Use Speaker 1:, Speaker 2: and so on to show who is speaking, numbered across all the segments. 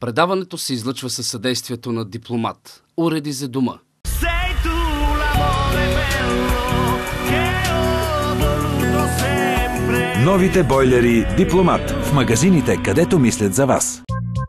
Speaker 1: Предаването се излъчва със съдействието на Дипломат. Уреди за дома.
Speaker 2: Новите бойлери Дипломат в магазините, където мислят за вас.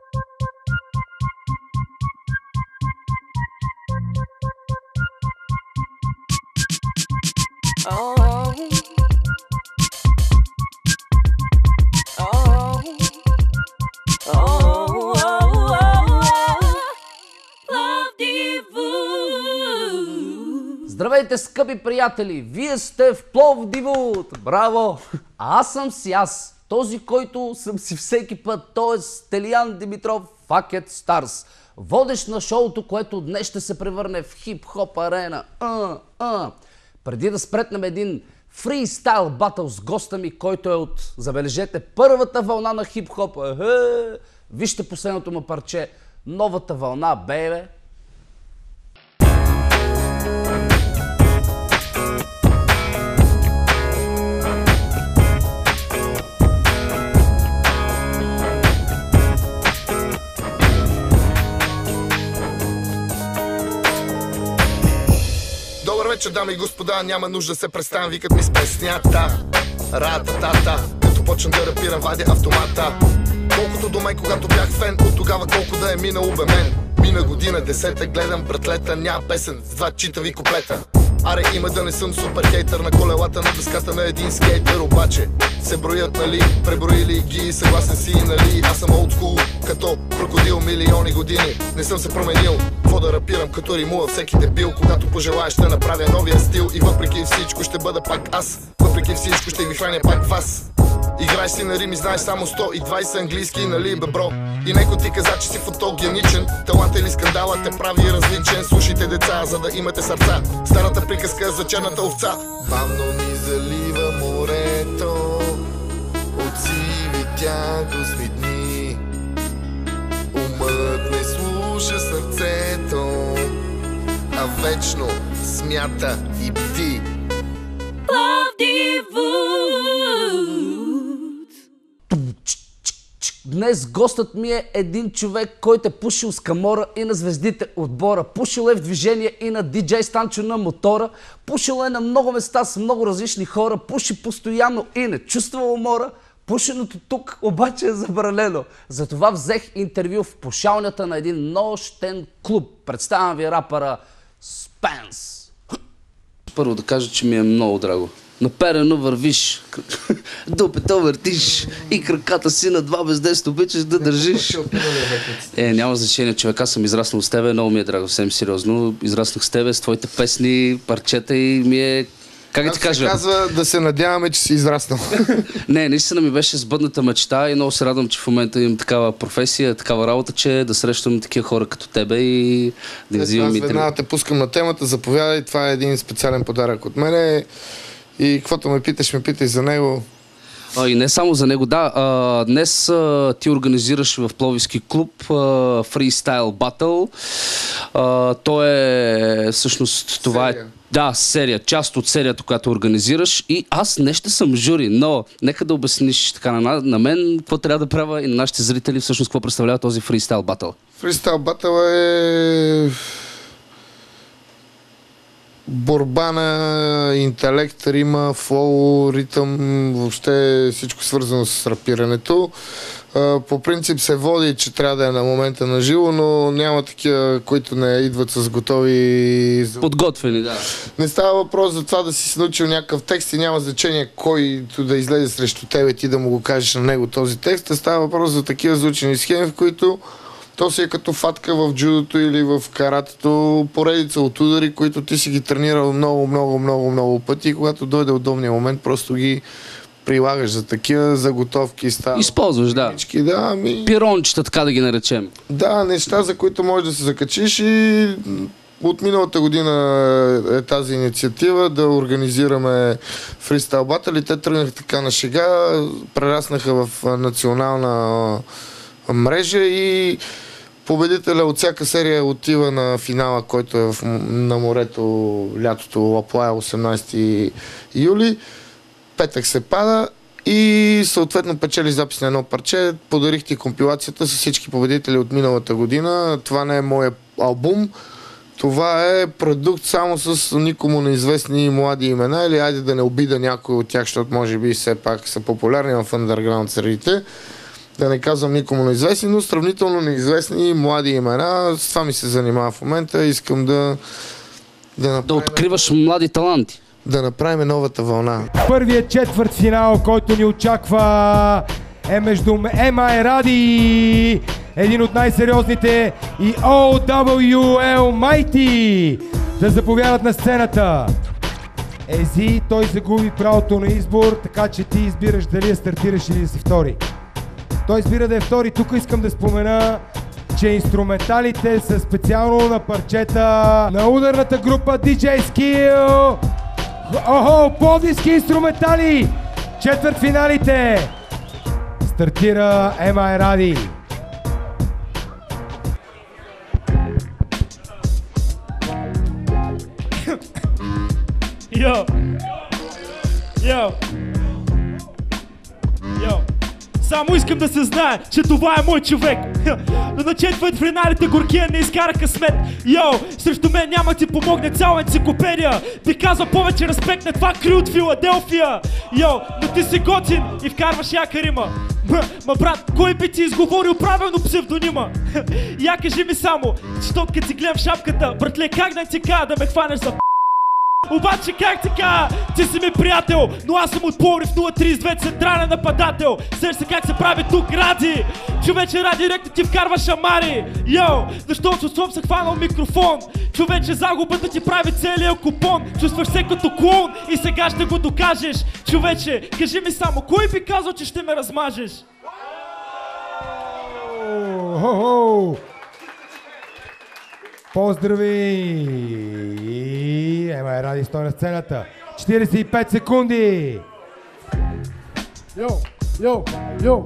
Speaker 1: Здравейте, скъпи приятели! Вие сте в Пловдивот! Браво! А аз съм си аз, този, който съм си всеки път, т.е. Телиян Димитров, Fuck It Stars, водещ на шоуто, което днес ще се превърне в хип-хоп арена. Преди да спретнем един фристайл батъл с госта ми, който е от, забележете, първата вълна на хип-хопа. Вижте последното му парче, новата вълна, бейбе.
Speaker 3: Добър вечер, дами и господа, няма нужда се представям, викат ми с песнята. Ра-та-та-та, като почна да рапирам, вадя автомата. Колкото до мен, когато бях фен, от тогава колко да е минало бе мен. Мина година, 10-та, гледам братлета, няма песен с 2 читави куплета. Аре има да не съм супер хейтър на колелата на дъската на един скейтър, обаче се броят, нали, преброили ги, съгласен си, нали. Аз съм old school, като крокодил милиони години. Не съм се променил, какво да рапирам, като римува всеки дебил. Когато пожелаеш ще направя новия стил и въпреки всичко ще бъда пак аз. Въпреки всичко ще ви храня пак вас. Играеш си на рим и знаеш само 120 английски, нали бе бро? И некой ти каза, че си фотогеничен. Талант или скандала те прави различен. Слушайте деца, за да имате сърца. Старата приказка за черната овца. Бавно ни залива морето от сиви тягостни дни. Умът не слуша сърцето, а вечно смята и бди.
Speaker 1: Днес гостът ми е един човек, който е пушил с Камора и на звездите отбора. Пушил е в движение и на диджей Станчо на мотора. Пушил е на много места с много различни хора. Пуши постоянно и не чувства умора. Пушеното тук обаче е забранено. Затова взех интервю в пушалнята на един нощен клуб. Представям ви рапъра Спенс. Първо да кажа, че ми е много драго. Наперено вървиш, дупето въртиш и краката си на 2 без 10 обичаш да държиш. Няма значение, човек, аз съм израснал с тебе, много ми е драго, съвсем сериозно. Израснах с тебе, с твоите песни, парчета и ми е... Как да ти кажа?
Speaker 3: Казва да се надяваме, че си израснал.
Speaker 1: Не, наистина ми беше сбъдната мечта и много се радвам, че в момента имам такава професия, такава работа, че да срещам такива хора като тебе и да взимам интервю. Аз
Speaker 3: веднага те пускам на темата, заповядай, това е един специален подарък от мене. И каквото ме питай за него.
Speaker 1: И не само за него, да. Днес ти организираш в Пловдивски клуб фристайл батъл. То е всъщност това е... Да, серия, част от серията, която организираш и аз не ще съм жури, но нека да обясниш така на мен какво трябва да правя и на нашите зрители всъщност какво представлява този фристайл батъл.
Speaker 3: Фристайл батъл е борба на интелект, рима, флоу, ритъм, въобще всичко свързано с рапирането. По принцип се води, че трябва да е на момента на живо, но няма такива, които не идват с готови...
Speaker 1: Подготвени, да.
Speaker 3: Не става въпрос за това да си научил някакъв текст и няма значение който да излезе срещу тебе, ти да му го кажеш на него този текст. Става въпрос за такива звучени схеми, в които то си е като фатка в джудото или в каратето, поредица от удари, които ти си ги тренирал много пъти и когато дойде удобния момент, просто ги прилагаш за такива заготовки.
Speaker 1: Използваш, да. Пирончета, така да ги наречем.
Speaker 3: Да, неща, за които можеш да се закачиш и от миналата година е тази инициатива да организираме фристайл батъл и те тръгнаха така на шега, прераснаха в национална мрежа и победителя от всяка серия отива на финала, който е на морето лятото, Лаплая, 18 юли. Петък се пада И съответно печели запис на едно парче. Подарих ти компилацията с всички победители от миналата година. Това не е моят албум. Това е продукт само с никому неизвестни млади имена, или айде да не обида някой от тях, защото може би все пак са популярни в underground средите. Да не казвам никому неизвестни, но сравнително неизвестни млади имена. С това ми се занимава в момента. Искам да
Speaker 1: откриваш млади таланти.
Speaker 3: Да направим новата вълна.
Speaker 4: Първият четвъртфинал, който ни очаква, е между MI Ради, един от най-сериозните, и OWL Mighty. Да заповядат на сцената. Ези, той загуби правото на избор, така че ти избираш дали да стартираш или да си втори. Той избира да е втори. Тук искам да спомена, че инструменталите са специално на парчета на ударната група DJ Skill. Охо, пловдивски инструментали! Четвъртфиналите! Стартира MI Ради.
Speaker 5: Йо! Йо! Йо! Само искам да се знае, че това е мой човек. Но на четвъртфиналите горкия не изкара късмет. Йо, срещу мен няма ти помогне цяла енциклопедия. Би казал повече респект на това крю от Филаделфия. Йо, но ти си готин и вкарваш яка рима. Ма брат, кой би ти изговорил правилно псевдонима? Я кажи ми само, защото като си гледам шапката, братле, как да ти кажа да ме хванеш за обаче как така? Ти си ми приятел, но аз съм от Пловдив 032, централен нападател. Сеш се как се прави тук Ради. Човече Ради директно ти вкарва шамари. Йо, защото съм се хванал микрофон. Човече загубата ти прави целия купон. Чувстваш се като клоун и сега ще го докажеш. Човече, кажи ми само, кой би казал, че ще ме размажеш?
Speaker 4: Поздрави! MI Ради стой на сцената. 45 секунди!
Speaker 6: Йо!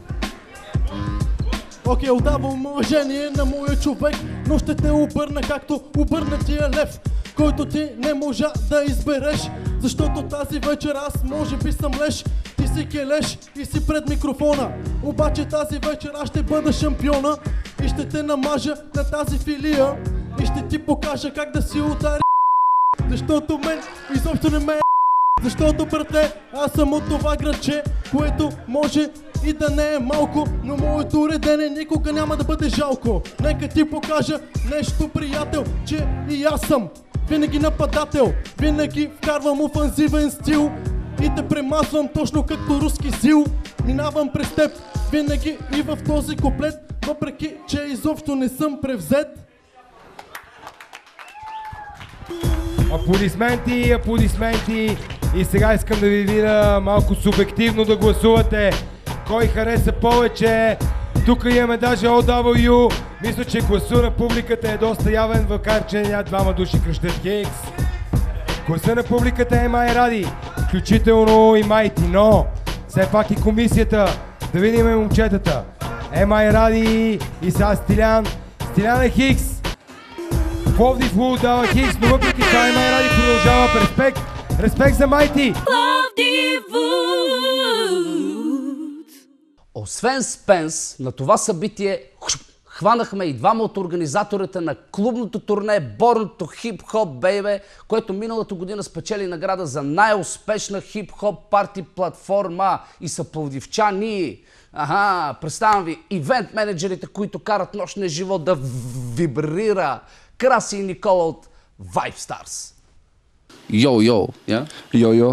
Speaker 6: Окей, отдавам уважение на моя човек, но ще те обърна както обърна тия лев, който ти не можа да избереш, защото тази вечер аз може би съм леш. Ти си келеш и си пред микрофона, обаче тази вечер аз ще бъда шампиона и ще те намажа на тази филия и ще ти покажа как да си удари, защото мен изобщо не ме е, защото братле, аз съм от това градче, което може и да не е малко, но моето уредение никога няма да бъде жалко. Нека ти покажа нещо, приятел, че и аз съм винаги нападател, винаги вкарвам офанзивен стил и те премазвам точно като руски сил. Минавам през теб винаги и в този куплет, въпреки че изобщо не съм превзет.
Speaker 4: Аплодисменти, аплодисменти! И сега искам да ви видя малко субективно да гласувате. Кой хареса повече? Тук имаме даже OW. Мисля, че гласа на публиката е доста явен, въпреки че няма двама души кръщат Хикс. Гласа на публиката е MI Ради, включително и Mighty, но все пак и комисията. Да видим момчетата. MI Ради и сега Стилян. Стилян е Хикс. Пловдив Лу дава Хикс, но въпреки това MI Ради продължава. Респект! Респект за Mighty!
Speaker 1: Освен Спенс, на това събитие хванахме и двама от организаторите на клубното турне Борното хип-хоп бейбе, което миналата година спечели награда за най-успешна хип-хоп парти платформа и са пловдивчани. Представям ви ивент менеджерите, които карат нощния живот да вибрира. Краси и Никола от Vibe Stars.
Speaker 7: Йо-йо. Йо-йо.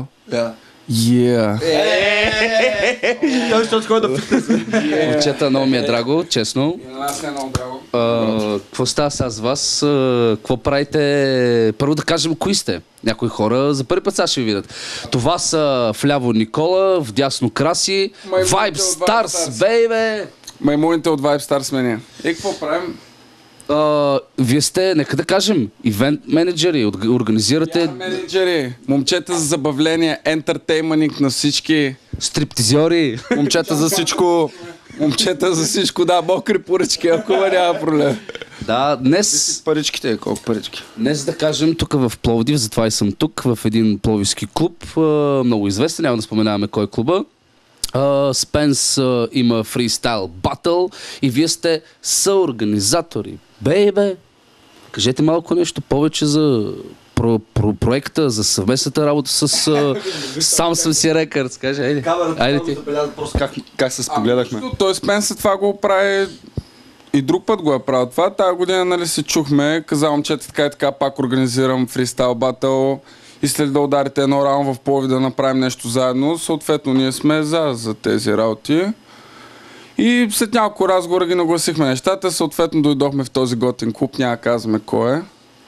Speaker 8: Той ще отходи да пита се.
Speaker 7: Момчета, много ми е драго, честно.
Speaker 8: Аз е много драго.
Speaker 7: Какво става сега с вас? Какво правите? Първо да кажем кои сте. Някои хора за първи път сега ще ви видят. Това са вляво Никола, вдясно Краси, Vibe Stars, бейбе!
Speaker 8: Маймуните от Vibe Stars сме ние. И какво правим?
Speaker 7: Вие сте, нека да кажем, ивент менеджери, организирате...
Speaker 8: Менеджери, момчета за забавление, ентертеймент на всички...
Speaker 7: Стриптизьори.
Speaker 8: Момчета за всичко... Момчета за всичко, да, мокри поръчки, ако няма проблем.
Speaker 7: Да, днес...
Speaker 8: Паричките, колко парички?
Speaker 7: Днес да кажем, тук в Пловдив, затова и съм тук, в един пловдивски клуб, много известен, няма да споменаваме кой е клуба. Спенс има фристайл батъл и вие сте съорганизатори. Бейбе, кажете малко нещо повече за проекта, за съвместната работа с Samsung си Records. Каже, айде ти.
Speaker 8: Просто как се спогледахме. Той Спенс това го прави и друг път го е правил това. Тая година, нали, се чухме, казавам, че така и така пак организирам фристайл батъл и след да ударите едно раун в Пловдив да направим нещо заедно. Съответно, ние сме за тези работи. И след няколко разговора ги нагласихме нещата, съответно дойдохме в този готин клуб, няма казваме кой е.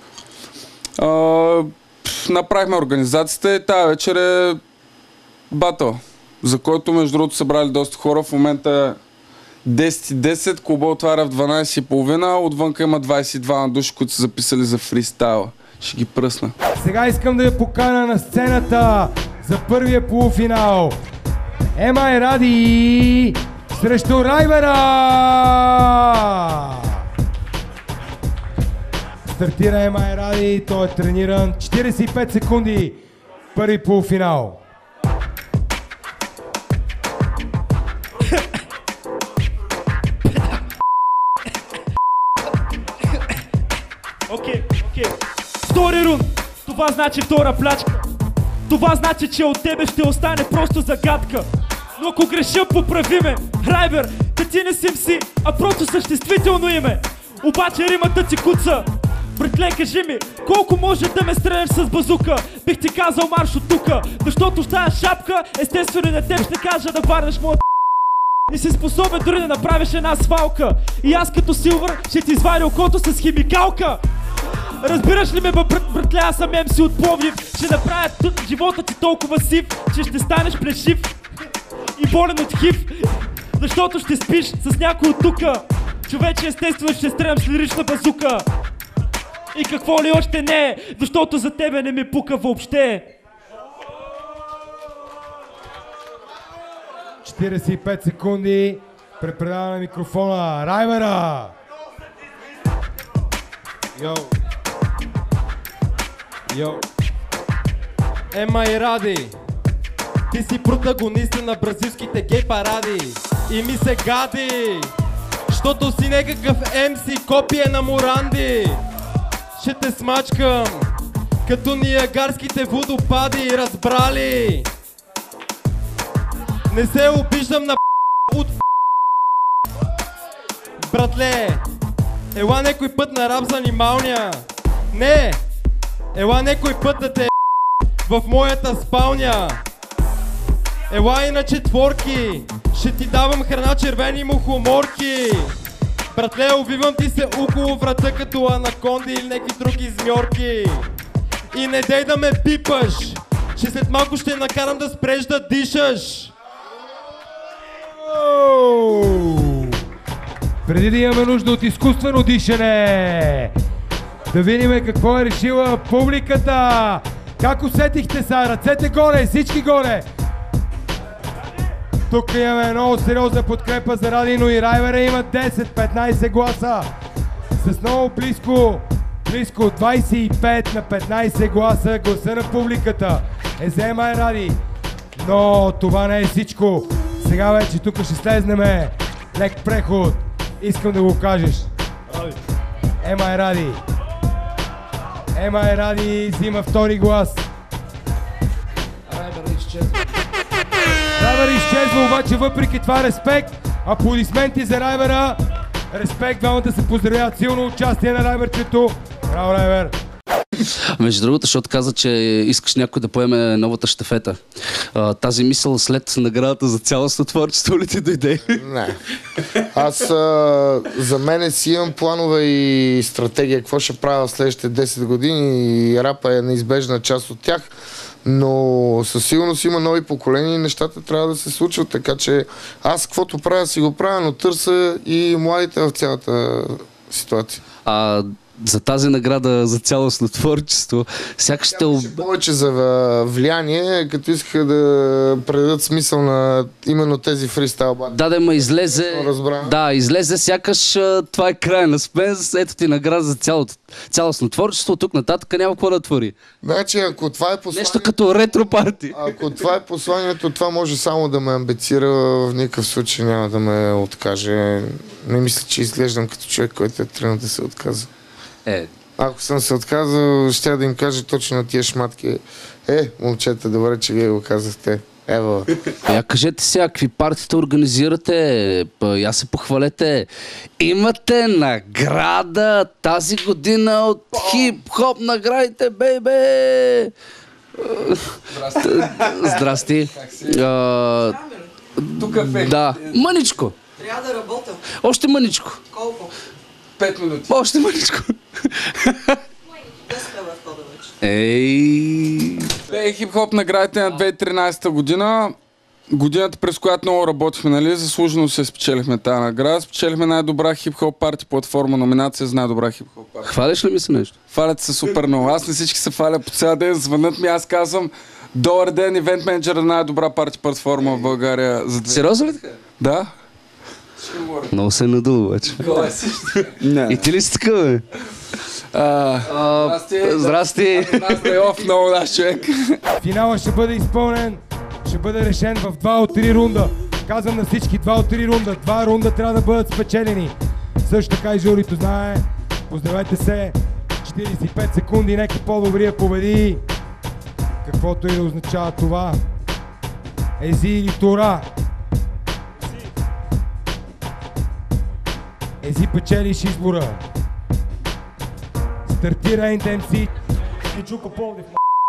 Speaker 8: Направихме организацията и тази вечер е батъл, за който между другото събрали доста хора. В момента е 10:10, клуба отваря в 12:30, отвънка има 22 души, които са записали за фристайла. Ще ги пръсна.
Speaker 4: Сега искам да я поканя на сцената за първия полуфинал. Ема Ради срещу Райвера! Стартира Ема Ради, той е трениран. 45 секунди, първи полуфинал.
Speaker 5: Окей. Втори рун. Това значи втора плячка. Това значи, че от тебе ще остане просто загадка. Но ако греша, поправи ме. Райвер, да ти не си MC, а просто съществително име. Обаче римата ти куца. Братле, кажи ми, колко може да ме стреляш с базука? Бих ти казал марш от тука, защото с тая шапка, естествено на теб ще кажа да варнеш моят. Не си способен дори да направиш една свалка. И аз като Силвър ще ти извадя окото с химикалка. Разбираш ли ме, братле, аз съм MC от Пловдив. Ще направя живота ти толкова сив, че ще станеш плешив и болен от хив, защото ще спиш с някой от тука. Човече, естествено ще стрелям с лирична базука. И какво ли още не, защото за тебе не ми пука въобще.
Speaker 4: 45 секунди, препредава на микрофона Райвера.
Speaker 9: Йо. Ема и Ради, ти си протагониста на бразилските гей паради. И ми се гади, защото си някакъв MC, копие на Моранди. Ще те смачкам, като ниагарските водопади, разбрали? Не се обиждам на от братле, ела некой път на рап занималня. Не, ела некой път да те в моята спалня. Ела и на четворки, ще ти давам храна, червени мухоморки. Братле, увивам ти се около врата като анаконди или някакви други змьорки. И не дей да ме пипаш, че след малко ще накарам да спреш да дишаш.
Speaker 4: Преди да имаме нужда от изкуствено дишане, да видим какво е решила публиката. Как усетихте са? Ръцете горе, всички горе. Тук имаме много сериозна подкрепа за Ради, но и Райвера има 10-15 гласа. С много близко 25 на 15 гласа гласа на публиката е за Ема Ради. Но това не е всичко. Сега вече тук ще слезнеме лек преход. Искам да го кажеш. Ема Ради. Ема Ради взима втори глас. Райвер изчезва, обаче въпреки това респект. Аплодисменти за Райвера. Респект, двамата се поздравяват силно участие на Райверчето. Браво, Райвер!
Speaker 7: Между другото, защото каза, че искаш някой да поеме новата щафета. Тази мисъл след наградата за цялостно творчество ли ти дойде?
Speaker 3: Не. Аз за мене си имам планове и стратегия, какво ще правя в следващите 10 години и рапа е неизбежна част от тях. Но със сигурност има нови поколения и нещата трябва да се случват, така че аз каквото правя си го правя, но търся и младите в цялата ситуация.
Speaker 7: за тази награда за цялостно творчество. Сякаш ще...
Speaker 3: Повече за влияние, като искаха да предадат смисъл на именно тези фристайл батли.
Speaker 7: Да, ма излезе... Да, излезе сякаш това е край на Спенс, ето ти награда за цялостно творчество, тук нататък няма какво да твори.
Speaker 3: Значи, ако това е посланието...
Speaker 7: Нещо като ретро парти.
Speaker 3: Ако това е посланието, това може само да ме амбицира, в никакъв случай няма да ме откаже. Не мисля, че изглеждам като човек, който е тръгнал да се отказва. Ако съм се отказал, ще да им кажа точно на тия шматки. Момчета, добре, че вие го казахте. Ево.
Speaker 7: Кажете сега, какви партиите организирате? Я се похвалете. Имате награда тази година от хип-хоп наградите, бейбе! Здрасти.
Speaker 8: Тук е фейк.
Speaker 7: Да. Мъничко.
Speaker 10: Трябва да работя.
Speaker 7: Още мъничко.
Speaker 10: Колко?
Speaker 8: 5 минути.
Speaker 7: Още мъничко.
Speaker 10: 10 лева входа вече.
Speaker 8: Те хип-хоп наградите на 2013 година. Годината, през която много работихме, нали? Заслужено се спечелихме тази награда. Спечелихме най-добра хип-хоп парти платформа, номинация за най-добра хип-хоп парти.
Speaker 7: Хвалиш ли ми се нещо?
Speaker 8: Хвалят се супер много. Аз не всички се фаля по цял ден, звънят ми, аз казвам добър ден, ивент менеджер на най-добра парти платформа в България.
Speaker 7: Сериозно ли така?
Speaker 8: Да.
Speaker 7: Много се надул, обаче. И ти ли си така, бе? Здрасти.
Speaker 8: Много наш човек.
Speaker 4: Финала ще бъде изпълнен, ще бъде решен в 2 от 3 рунда. Казвам на всички 2 от 3 рунда. 2 рунда трябва да бъдат спечелени. Също така и журито знае. Поздравете се. 45 секунди, нека по-добрия победи. Каквото и да означава това. Ези или Тора. Ези печелиш избора. Стартира NTMC. Кичука Пловдив.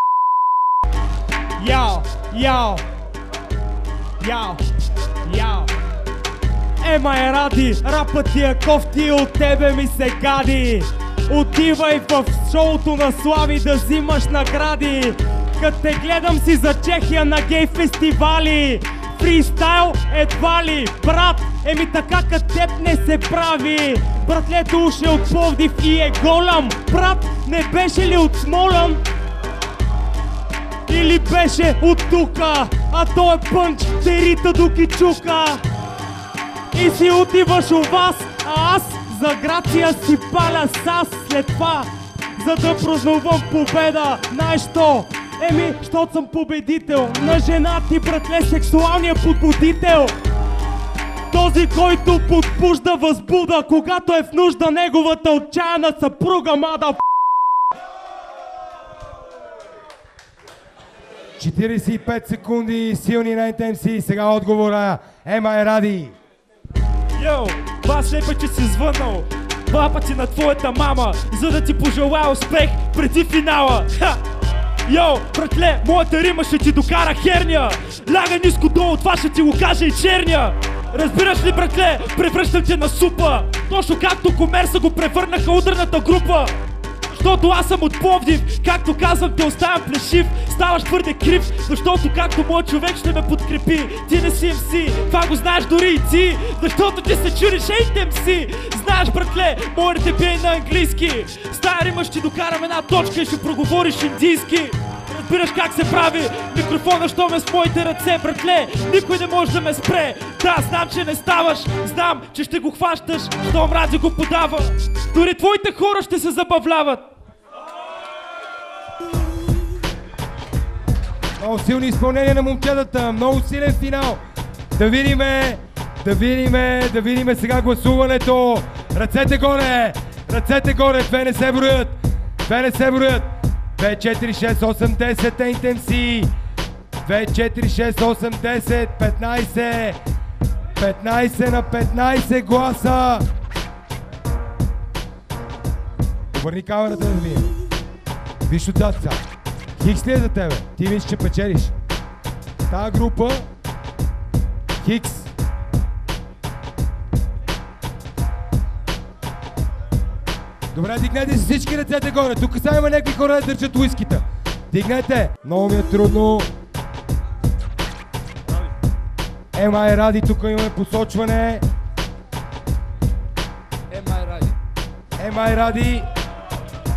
Speaker 5: Яо, яо, яо, яо. Ема ради, рапът ти е кофти, от тебе ми се гади. Отивай в шоуто на Слави да взимаш награди. Като те гледам си за Чехия на гей фестивали. Фристайл едва ли, брат, така като теб не се прави. Братлето уж е от Пловдив и е голям. Брат, не беше ли от Смолян? Или беше от тука? А той е пънч, терита до Кичука. И си отиваш у вас, а аз за Грация си паля сас. След това, за да празнувам победа, знаеш що? Щото съм победител на жена ти, братле, сексуалния подбудител. Този, който подбужда възбуда, когато е в нужда неговата отчаяна съпруга, мада.
Speaker 4: 45 секунди, силни на NTMC. Сега отговора. Ема е ради.
Speaker 5: Йоу, два слепа, че си звънал 2 пъти на твоята мама, за да ти пожелая успех преди финала. Йоу, братле, моята рима ще ти докара херния. Ляга ниско долу, това ще ти го каже и черния. Разбираш ли, братле, превръщам те на супа. Точно както Комерса го превърнаха ударната група. Защото аз съм от Пловдив, както казвам, те оставям плешив. Ставаш твърде крив, защото както мой човек ще ме подкрепи. Ти не си MC, това го знаеш дори и ти, защото ти се чудиш NTMC. Знаеш, братле, моите бие на английски. Стая рима ще докарам една точка и ще проговориш индийски. Разбираш как се прави микрофона, що ме с моите ръце, братле, никой не може да ме спре. Да, знам, че не ставаш, знам, че ще го хващаш, щом Ради го подава. Дори твоите хора ще се забавляват.
Speaker 4: Много силни изпълнения на момчетата, много силен финал. Да видиме сега гласуването. Ръцете горе, две не се броят. 2, 4, 6, 8, 10 NTMC. 2, 4, 6, 8, 10, 15 на 15 гласа. Обърни камерата да видим. Виж отзад сега. Хикс ли е за тебе? Ти виж, че печелиш. Тая група Хикс. Добре, дигнете си всички ръцете горе. Тук сега има някакви хора да държат уискита. Дигнете. Много ми е трудно. Ема е ради, тук имаме посочване. Ема е ради.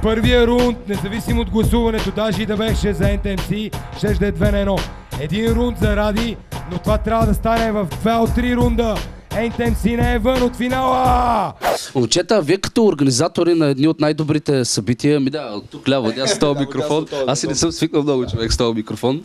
Speaker 4: първия рунд, независимо от гласуването, даже и да беше за NTMC, ще е 2-1. Един рунд за Ради, но това трябва да стане в 2 от 3 рунда. NTMC не е вън от финала!
Speaker 7: Момчета, вие като организатори на едни от най-добрите събития, ми да, тук ляво, с този микрофон, аз и не съм свикнал много човек с този микрофон.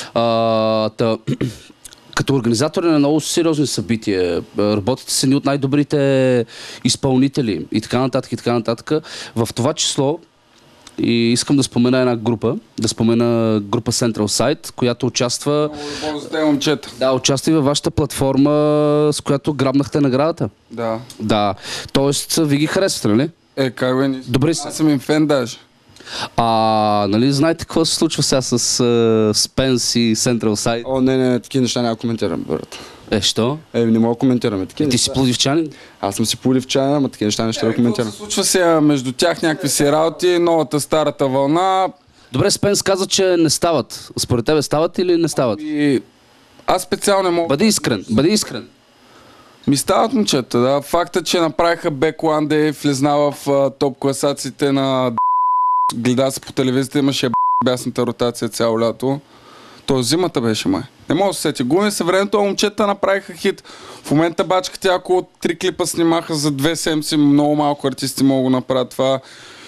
Speaker 7: Като организатори на много сериозни събития, работите с едни от най-добрите изпълнители и така нататък, и така нататък. В това число и искам да спомена една група, група Central Side, която участва... Да, участва и във вашата платформа, с която грабнахте наградата.
Speaker 8: Да.
Speaker 7: Да, тоест ви ги харесвате, нали?
Speaker 8: Как бе,
Speaker 7: добре
Speaker 8: аз съм им фен даже.
Speaker 7: Нали знаете какво се случва сега с Spence и Central Side?
Speaker 8: Не, такива неща няма коментирам, брат.
Speaker 7: Що?
Speaker 8: Не мога да коментираме такива.
Speaker 7: Ти си пловдивчанин?
Speaker 8: Аз съм си пловдивчанин, ама такива неща не ще да коментирам. Какво се случва сега между тях някакви си работи, новата, старата вълна?
Speaker 7: Добре, Спенс каза, че не стават. Според тебе стават или не стават?
Speaker 8: Аз специално не мога...
Speaker 7: Бъди искрен.
Speaker 8: Ми стават, момчета, да. Факта, че направиха Back One Day, влезна в топ класациите на... Гледа се по телевизията, имаше бясната ротация цяло лято. То зимата беше май. Не мога да се сети. Гуми се времето, момчета направиха хит. В момента бачка тя около 3 клипа снимаха за 2 седмици. Много малко артисти могат да направят това.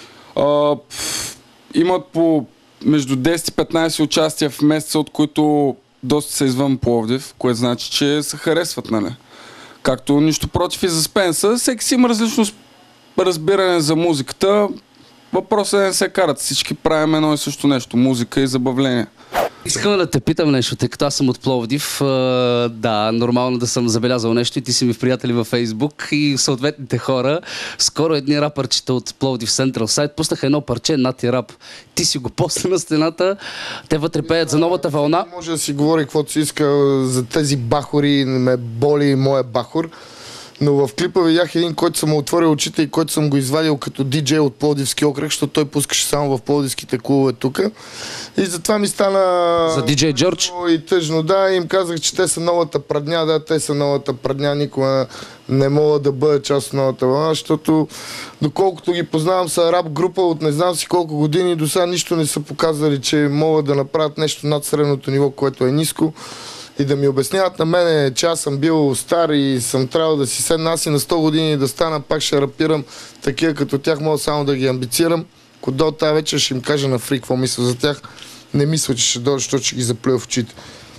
Speaker 8: Имат по между 10 и 15 участия в месеца, от които доста са извън Пловдив, което значи, че се харесват, нали? Както нищо против и за Спенса. Всеки си има различно разбиране за музиката. Въпросът е да не се карат. Всички правим едно и също нещо. Музика и забавление.
Speaker 7: Искам да те питам нещо, тъй като аз съм от Пловдив. Да, нормално да съм забелязал нещо и ти си ми в приятели във Фейсбук и съответните хора. Скоро едни рапърчета от Пловдив Central Side пуснаха едно парче Нати Рап. Ти си го посна на стената, те вътре пеят за новата вълна.
Speaker 3: Може да си говори каквото си иска за тези бахори, ме боли моя бахор. Но в клипа видях един, който съм му отворил очите и който съм го извадил като диджей от Пловдивски окръг, защото той пускаше само в пловдивските клубове тук. И затова ми стана...
Speaker 7: За диджей Джордж?
Speaker 3: И тъжно, да. Им казах, че те са новата прадня. Да, те са новата прадня. Никога не мога да бъда част от новата вълна, защото доколкото ги познавам са рап група от не знам си колко години, до сега нищо не са показали, че могат да направят нещо над средното ниво, което е ниско. И да ми обясняват на мене, че аз съм бил стар и съм трябвал да си седна аз и на 100 години да стана, пак ще рапирам. Такива като тях мога само да ги амбицирам. Когато тази вечер ще им кажа на фри какво мисля за тях. Не мисля, че ще дойде, защото ще ги заплюя в очите.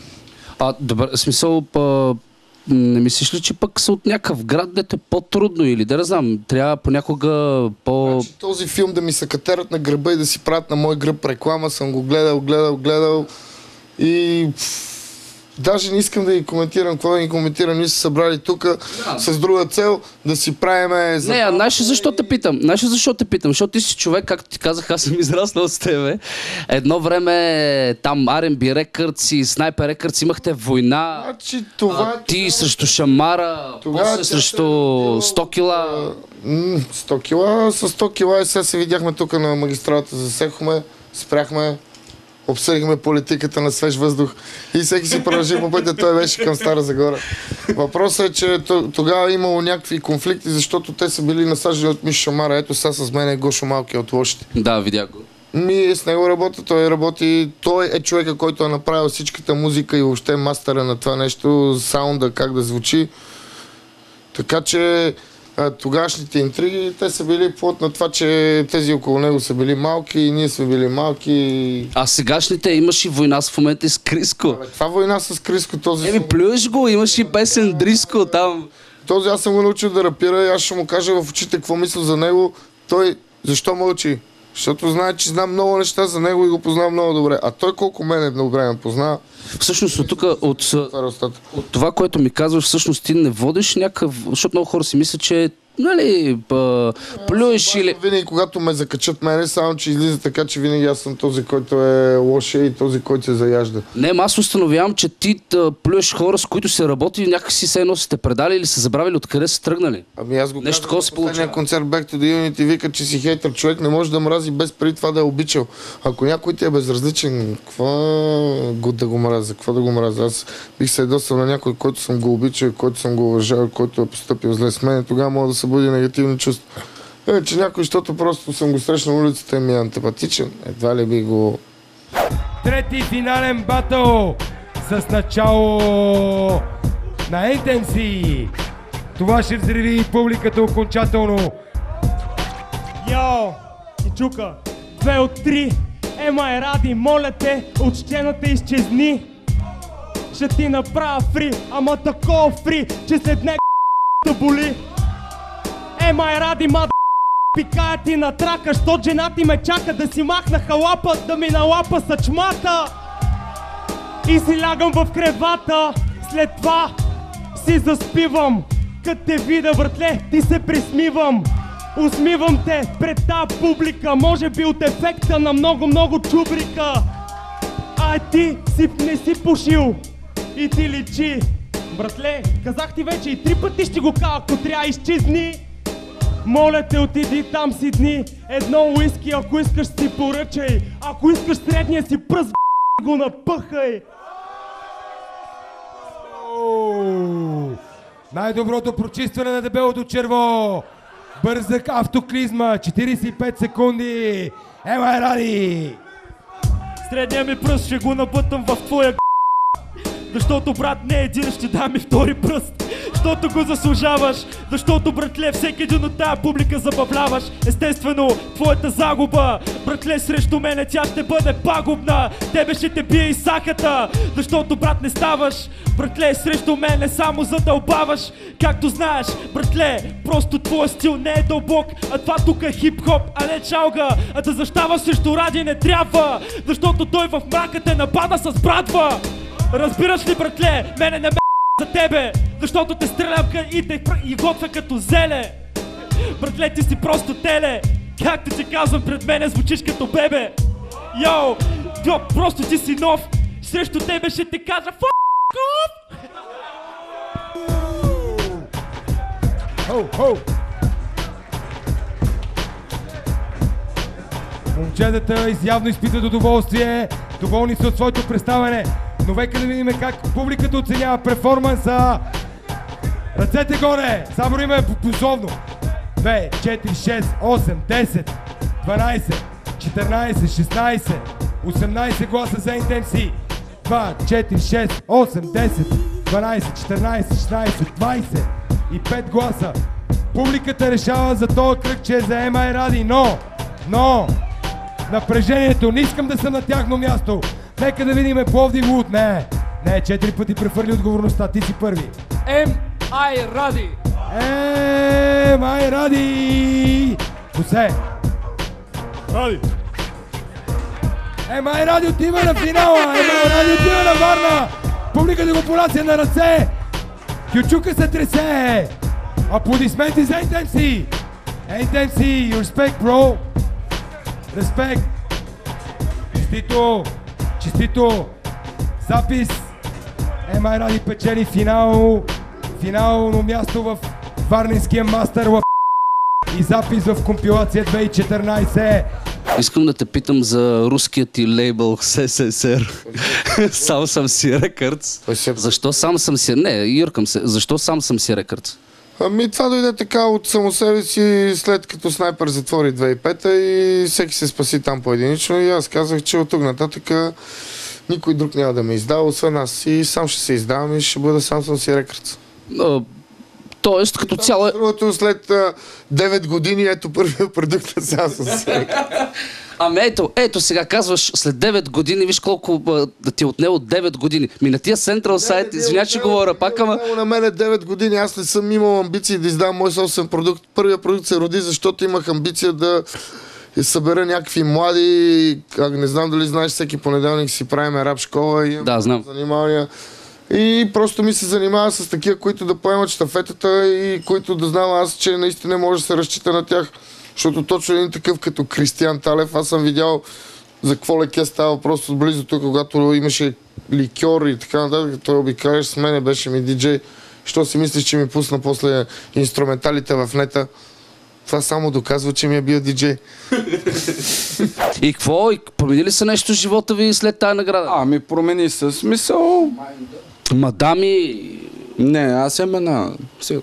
Speaker 7: Добър, смисъл, не мислиш ли, че пък са от някакъв град, дето е по-трудно или да не знам, трябва понякога
Speaker 3: Значи, този филм да ми се катерат на гърба и да си правят на мой гръб реклама, съм го гледал и... Даже не искам да ги коментирам, какво да ги коментирам, ние са събрали тук с друга цел да си правиме...
Speaker 7: Не, знаеш защо те питам? Защото ти си човек, както ти казах, аз съм израснал с тебе. Едно време там R&B Records и Sniper Records имахте война.
Speaker 3: Значи, това
Speaker 7: ти срещу Шамара, после срещу 100 кила.
Speaker 3: 100 кила, с 100 кила и сега се видяхме тук на магистралата, засекохме, спряхме. Обсъдихме политиката на свеж въздух и всеки си продължи по пътя, той беше към Стара Загора. Въпросът е, че тогава е имало някакви конфликти, защото те са били насажени от Миш Шамара. Ето сега с мен е Гошо Малки от Лошите.
Speaker 7: Да, видях го.
Speaker 3: С него работя, той е човека, който е направил всичката музика и въобще мастера на това нещо, саунда, как да звучи. Така че тогашните интриги, те са били плод на това, че тези около него са били малки и ние сме били малки.
Speaker 7: А сегашните имаш и война в момента и с Криско.
Speaker 3: Това война с Криско, този...
Speaker 7: плюеш го, имаш и песен Дриско там.
Speaker 3: Този аз съм го научил да рапира и аз ще му кажа в очите какво мисля за него. Той защо мълчи? Защото знае, че знам много неща за него и го познавам много добре. А той колко мене добре ме познава.
Speaker 7: Всъщност тук от това, което ми казваш, всъщност ти не водиш някакъв... Защото много хора си мислят, че плюеш или...
Speaker 3: Винаги, когато ме закачат мене, само че излиза така, че винаги аз съм този, който е лошия и този, който се заяжда.
Speaker 7: Не, аз установявам, че ти плюеш хора, с които се работи и някакси се едно сте предали или са забравили откъде са тръгнали.
Speaker 3: Аз го нещо такова се получава. Последния концерт Back to the Unity вика, че си хейтър. Човек не може да мрази без преди това да е обичал. Ако някой ти е безразличен, какво да го мразя? Какво да го мразя? Аз бих се ядосал на някой, който съм го обичал, който съм го уважал, който е постъпил зле с мен. Тогава мога да събуди негативни чувства. Че някой, защото просто съм го срещнал на улицата и ми е антипатичен, едва ли би го...
Speaker 4: Трети финален батъл с начало на NTMC. Това ще взриви публиката окончателно.
Speaker 5: Йо, Ичука, 2 от 3. Ема Ради, моля те, от сцената изчезни. Ще ти направя фри, ама такова фри, че след него да боли. Ема Ради, мада пикая ти на трака, що жена ти ме чака да си махна халапа, да ми налапа съчмата. И си лягам в кревата, след това си заспивам. Като те видя, братле, ти се присмивам. Усмивам те пред тази публика, може би от ефекта на много чубрика. А ти не си пушил и ти личи. Братле, казах ти вече и 3 пъти ще го кажа, ако трябва изчезни. Моля те, отиди там си дни, едно уиски, ако искаш си поръчай. Ако искаш средния си пръст, го напъхай.
Speaker 4: Най-доброто прочистване на дебелото черво. Бързък автоклизма, 45 секунди. Ема Ради!
Speaker 5: Средния ми пръст ще го напътам в твоя защото, брат, не един, ще дам и втори пръст. Защото го заслужаваш, защото, братле, всеки един от тая публика забавляваш. Естествено, твоята загуба, братле, срещу мене тя ще бъде пагубна. Тебе ще те бие и саката, защото, брат, не ставаш, братле, срещу мене само задълбаваш. Както знаеш, братле, просто твой стил не е дълбок, а това тук е хип-хоп, а не чалга. А да защаваш срещу Ради не трябва, защото той в мрака те напада с братва. Разбираш ли, братле, мене не ме за тебе, защото те стрелям и готвя като зеле. Братле, ти си просто теле, както ти казвам, пред мене звучиш като бебе. Йоу, просто ти си нов, срещу тебе ще ти кажа
Speaker 4: Момчетата изявно изпитат удоволствие, доволни са от своето представяне. Но века да видим как публиката оценява перформанса. Ръцете горе! Само име позовно. 2, 4, 6, 8, 10, 12, 14, 16, 18 гласа за NTMC. 2, 4, 6, 8, 10, 12, 14, 16, 20 и 5 гласа. Публиката решава за този кръг, че е за Ема Ради, но напрежението, не искам да съм на тяхно място. Нека да видим Пловдив Луд. Не, 4 пъти прехвърли отговорността, ти си първи.
Speaker 11: Ема Ради!
Speaker 4: Ема Ради! Косе!
Speaker 5: Ради!
Speaker 4: Ема Ради отива на финала! Ема Ради отива на Варна! Публиката го понася на ръце! Кючука се тресе! Аплодисменти за NTMC! NTMC, respect, bro! Респект! Честито! Запис! Ема Ради печели финално място в Варненския мастер и запис в компилация 2014.
Speaker 7: Искам да те питам за руският ти лейбъл СССР. Сам съм си Records. Защо сам съм си... Не, юркам се. Защо сам съм си Records?
Speaker 3: Ами това дойде така от само себе си, след като Снайпер затвори 2005-та и всеки се спаси там поединично и аз казах, че от тук нататък никой друг няма да ме издава, освен аз и сам ще се издавам и ще бъда сам си Records.
Speaker 7: Тоест, като цяло...
Speaker 3: Другото след 9 години, ето първия продукт на сам си Records.
Speaker 7: Ами ето сега казваш след 9 години, виж колко да ти е отнело 9 години. На тия Central сайт, извиня, че говоря пак, ама...
Speaker 3: На мен 9 години, аз не съм имал амбиции да издам мой собствен продукт. Първият продукт се роди, защото имах амбиция да събера някакви млади, не знам дали знаеш, всеки понеделник си правим рап школа и
Speaker 7: знам.
Speaker 3: Занимания. И просто ми се занимава с такива, които да поемат щафетата и които да знам аз, че наистина може да се разчита на тях. Защото точно един такъв като Кристиан Талев, аз съм видял за какво леке става просто близо тук, когато имаше ликьор и така нататък. Той обикаляш с мене, беше ми диджей. Що си мислиш, че ми пусна после инструменталите в нета? Това само доказва, че ми е бил диджей.
Speaker 7: И какво? Промени ли се нещо в живота ви след тая награда?
Speaker 8: Ами промени се смисъл.
Speaker 7: Мадами...
Speaker 8: Не, аз имам една... Сега толкова.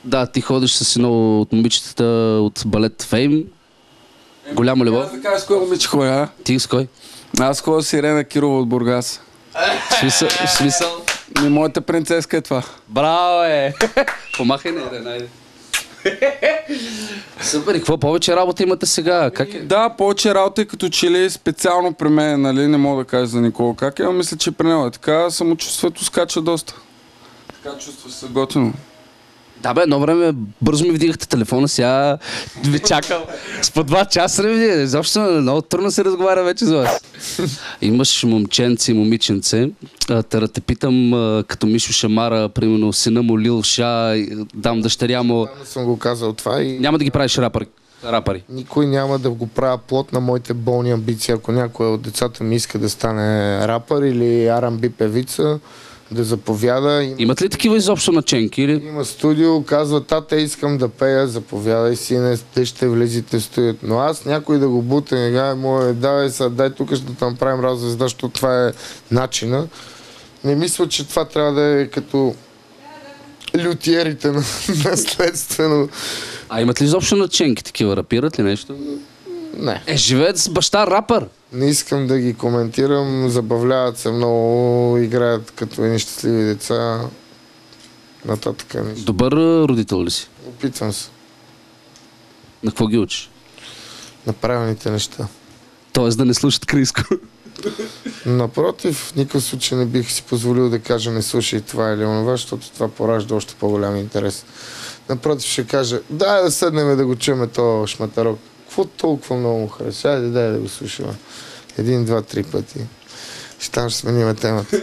Speaker 7: Да, ти ходиш с едно от момичетата от балет Фейм. Голяма любов.
Speaker 8: Аз да кажа с кой момиче ходя, а?
Speaker 7: Ти с кой?
Speaker 8: Аз ходя с Ирена Кирова от Бургас.
Speaker 7: Смисъл?
Speaker 8: Моята принцеска е това.
Speaker 7: Браво, Помахай на Ирена, айде. Супер, и какво повече работа имате сега? Как е?
Speaker 8: Да, повече работа, като че ли специално при мен, нали, не мога да кажа за Никола как е, но мисля, че при него е така, самочувствието скача доста. Така чувства се готино.
Speaker 7: Да бе, едно време бързо ми вдигахте телефона, сега ви чакал с по 2 часа, не видя. Защо много трудно се разговаря вече с вас. Имаш момченце и момиченце. Да те питам, като Мишо Шамара, примерно сина му Лил Ша, дам дъщеря му.
Speaker 3: Не съм го казал това и...
Speaker 7: Няма да ги правиш рапъри.
Speaker 3: Никой няма да го правя плод на моите болни амбиции. Ако някой от децата ми иска да стане рапър или R&B певица, да заповяда.
Speaker 7: Имат ли такива изобщо наченки? Или?
Speaker 3: Има студио, казва: тате, искам да пея, заповядай, сине, те ще влезете в студиото. Но аз някой да го бута, дай тук ще да направим раззвезда, защото това е начина. Не мисля, че това трябва да е като лютиерите наследствено.
Speaker 7: А имат ли изобщо наченки такива? Рапират ли нещо?
Speaker 3: Не.
Speaker 7: Живеят с баща рапър.
Speaker 3: Не искам да ги коментирам, забавляват се много, играят като едни щастливи деца. Нататък нищо.
Speaker 7: Добър родител ли си?
Speaker 3: Опитвам се.
Speaker 7: На какво ги учиш?
Speaker 3: На правилните неща.
Speaker 7: Тоест да не слушат Криско.
Speaker 3: Напротив, в никакъв случай не бих си позволил да кажа: не слушай това или онова, защото това поражда още по-голям интерес. Напротив, ще кажа: да седнем да го чуем този шматарок. Какво толкова много му хареса? Айде, дай да го слушаме. 1, 2, 3 пъти. Ще сменим темата.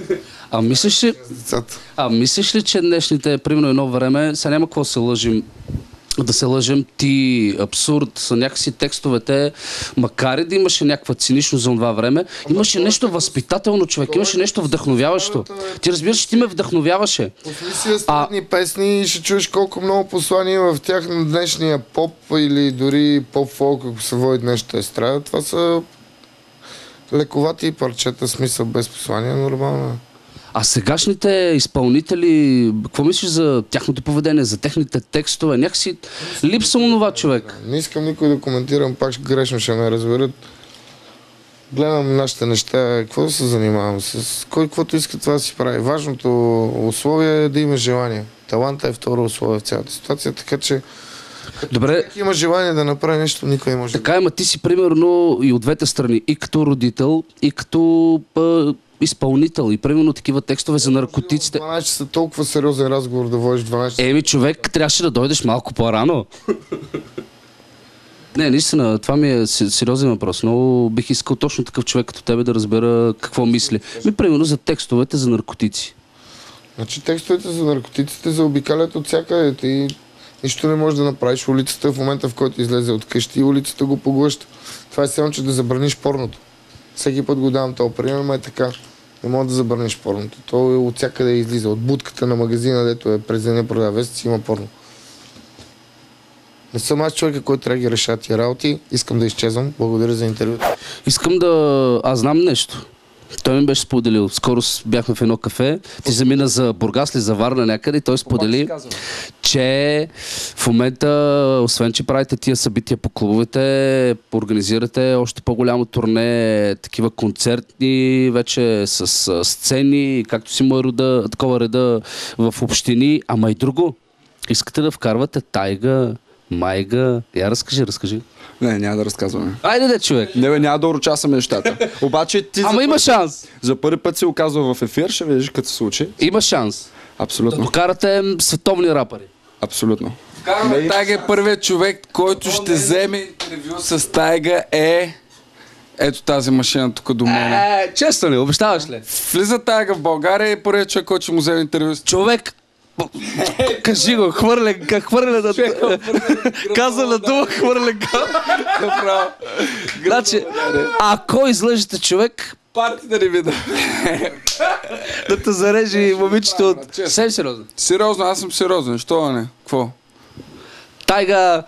Speaker 7: Мислиш ли, че днешните, примерно едно време, сега няма какво да се лъжем, ти абсурд са някакси текстовете, макар и да имаше някаква циничност за това време, имаше нещо възпитателно, човек, имаше нещо вдъхновяващо. Ти разбираш, че ти ме вдъхновяваше.
Speaker 3: Послушай страдни песни и ще чуеш колко много послания има в тях на днешния поп или дори поп-фолк, ако се води днешната естрада. Това са лековати парчета, смисъл без послания, нормално.
Speaker 7: А сегашните изпълнители, какво мислиш за тяхното поведение, за техните текстове? Някакси липсва онова, човек.
Speaker 3: Не искам никой да коментирам, пак грешно ще ме разберат. Гледам нашите неща, какво да се занимавам с кой каквото иска, това да си прави. Важното условие е да има желание. Таланта е второ условие в цялата ситуация, така че
Speaker 7: добре,
Speaker 3: има желание да направи нещо, никой не може.
Speaker 7: Така има, ти си примерно и от двете страни, и като родител, и като изпълнител, и примерно такива текстове за наркотиците.
Speaker 3: 12 часа толкова сериозен разговор да водиш 12 часа.
Speaker 7: Човек, трябваше да дойдеш малко по-рано. Не, наистина, това ми е сериозен въпрос. Много бих искал точно такъв човек като тебе да разбера какво мисли. Примерно за текстовете за наркотици.
Speaker 3: Значи текстовете за наркотиците заобикалят от всякъде. Ти нищо не можеш да направиш. Улицата в момента, в който излезе от къщи, улицата го поглъща. Това е само, че да забраниш порното. Всеки път го давам този пример, но е така. Не мога да забраниш порното. То е от всякъде излиза. От будката на магазина, дето е през деня продава вестици, има порно. Не съм аз човека, който трябва да ги решава тия работи. Искам да изчезвам. Благодаря за интервюто.
Speaker 7: Искам да... Аз знам нещо. Той ми беше споделил. Скоро бяхме в едно кафе. Ти замина за Бургас ли, за Варна някъде и той сподели, че в момента, освен че правите тия събития по клубовете, организирате още по-голямо турне, такива концертни, вече с сцени, както си му е такова реда в общини, ама и друго. Искате да вкарвате тайга, майга. Я разкажи.
Speaker 8: Не, няма да разказваме.
Speaker 7: Айде, човек.
Speaker 8: Не, няма да урочасаме нещата. Обаче ти...
Speaker 7: Ама има шанс.
Speaker 8: За първи път се оказва в ефир, ще видиш като се случи.
Speaker 7: Има шанс.
Speaker 8: Абсолютно.
Speaker 7: Да докарате световни рапъри.
Speaker 8: Абсолютно. Тайга е първият човек, който ще вземе интервю с Тайга ето тази машина тук до мен.
Speaker 7: Честно ли? Обещаваш ли?
Speaker 8: Влиза Тайга в България и първият човек, който ще му вземе интервю.
Speaker 7: Човек, кажи го, хвърля да... Каза на дума, хвърля
Speaker 8: Направо.
Speaker 7: Значи, ако излъжете човек...
Speaker 8: Партията не вида.
Speaker 7: Да те зарежи момичето от... Съвсем сериозно.
Speaker 8: Сериозно, аз съм сериозен. Що не? Какво?
Speaker 7: Тайга...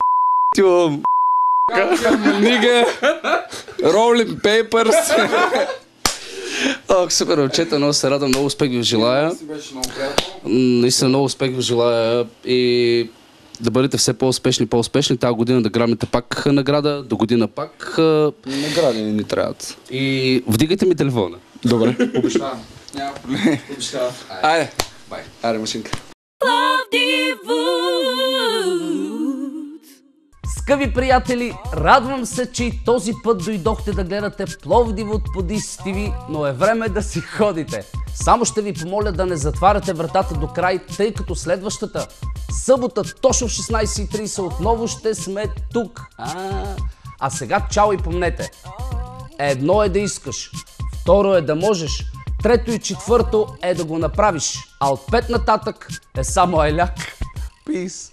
Speaker 8: Нига... Rolling Papers...
Speaker 7: Супер, момчета, много се радвам, много успех ви желая. Наистина много успех ви желая и Да бъдете все по-успешни, по-успешни. Тази година да грабнете пак награда, до година пак...
Speaker 8: Награди ни трябват.
Speaker 7: И вдигайте ми телефона.
Speaker 8: Добре, обещавам. Няма проблем.
Speaker 7: Обещавам.
Speaker 8: Айде. Бай. Айде, машинка.
Speaker 1: Скъпи приятели, радвам се, че и този път дойдохте да гледате Пловдив от Подис ТВ, но е време да си ходите. Само ще ви помоля да не затваряте вратата до край, тъй като следващата събота точно в 16:30 отново ще сме тук. А сега чао и помнете. Едно е да искаш, второ е да можеш, трето и четвърто е да го направиш, а от 5 нататък е само айляк. Peace.